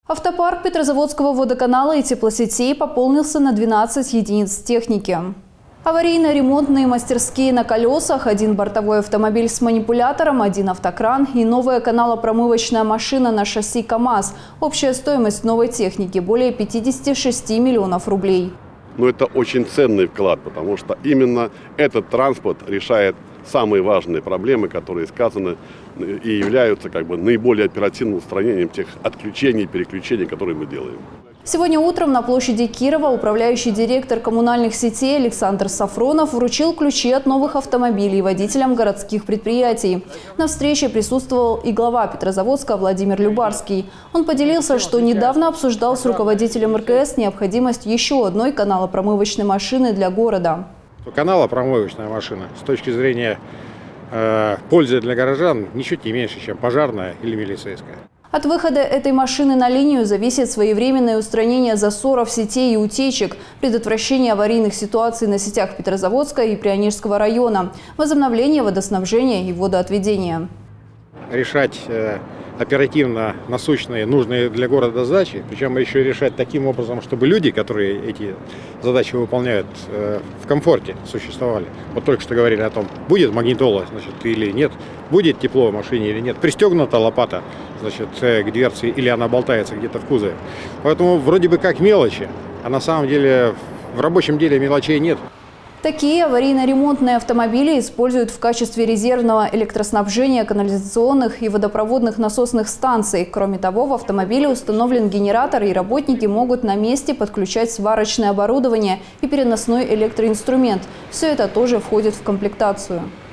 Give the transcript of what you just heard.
Автопарк Петрозаводского водоканала и теплосетей пополнился на 12 единиц техники. Аварийно-ремонтные мастерские на колесах, один бортовой автомобиль с манипулятором, один автокран и новая каналопромывочная машина на шасси КАМАЗ. Общая стоимость новой техники – более 56 миллионов рублей. Но это очень ценный вклад, потому что именно этот транспорт решает самые важные проблемы, которые сказаны и являются наиболее оперативным устранением тех отключений и переключений, которые мы делаем. Сегодня утром на площади Кирова управляющий директор коммунальных сетей Александр Сафронов вручил ключи от новых автомобилей водителям городских предприятий. На встрече присутствовал и глава Петрозаводска Владимир Любарский. Он поделился, что недавно обсуждал с руководителем РКС необходимость еще одной каналопромывочной машины для города. Каналопромывочная машина с точки зрения пользы для горожан ничуть не меньше, чем пожарная или милицейская. От выхода этой машины на линию зависит своевременное устранение засоров сетей и утечек, предотвращение аварийных ситуаций на сетях Петрозаводска и Прионежского района, возобновление водоснабжения и водоотведения. Решать оперативно насущные, нужные для города задачи, причем еще решать таким образом, чтобы люди, которые эти задачи выполняют, в комфорте существовали. Вот только что говорили о том, будет магнитола, или нет, будет тепло в машине или нет, пристегнута лопата, к дверце или она болтается где-то в кузове. Поэтому вроде бы как мелочи, а на самом деле в рабочем деле мелочей нет. Такие аварийно-ремонтные автомобили используют в качестве резервного электроснабжения канализационных и водопроводных насосных станций. Кроме того, в автомобиле установлен генератор, и работники могут на месте подключать сварочное оборудование и переносной электроинструмент. Все это тоже входит в комплектацию.